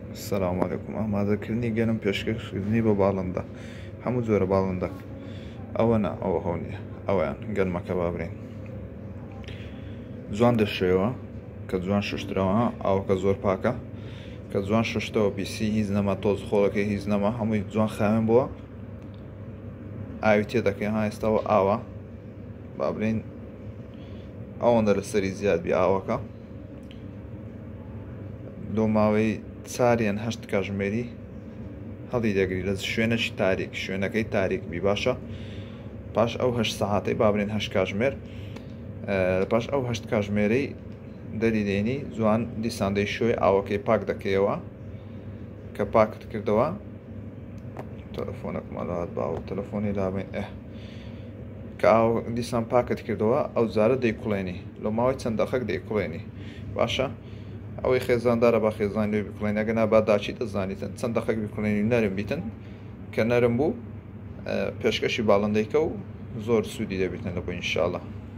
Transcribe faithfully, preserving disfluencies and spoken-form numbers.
السلام علیکم ئامادەکردنی گەنم پێشکەشکردنی بە باڵندە هەموو جۆرە باڵندە ئەوە نا ئەوە هەو نییە ئەویان گەنمەکە بابرین جوان دەشێوە کە جوان ششترەوە ئاوەکە زۆر پاکە کە جوان ششتەوە پیسی هیچ نەما تۆز خۆڵەکەی هیچ نەما هەمووی جوان خاوێن بووە ئاوی تێ دەکەین ها ئێستاەوە ئاوە بابرین ئەوەندە لەسەری زیاد بی ئاوەکە دۆ ماوەی چاریان هەشت کاتژمێری هەڵی دەگری لە شوێنەشی تاریک شوێنەکەی تاریک بی باشە پاش ئەو هەشت سەعاتەی بابرین هەشت کاتژمێر پاش ئەو هەشت کاتژمێرەی دەری دێنی جوان دیساندەی شوێ ئاوەکەی پاک دەکەیەوە کە پاکت کردەوە تەلەفۆنەکمەڵات باو تەلەفۆنی دابین ئێ کە ئاو دیسان پاکت کردەوە ئەو جارە دەیکوڵێنی لە ماوەی چەند دەقەک دەیکوڵێنی باشە ئەوەی خێزاندارە بە خێزان لێ بکڵێن ئەگەنا با داچی دەزانیتن چەند دەقەک بکڵێنی نەرم بیتن کە نەرم بوو پێشکەشی باڵندەیکە و زۆر سوودی دەبیتن لە بۆ ئینشاءڵڵا